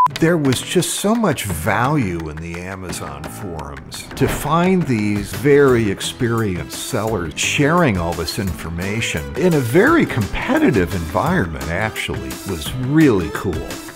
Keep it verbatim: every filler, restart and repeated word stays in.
There was just so much value in the Amazon forums. To find these very experienced sellers sharing all this information in a very competitive environment actually was really cool.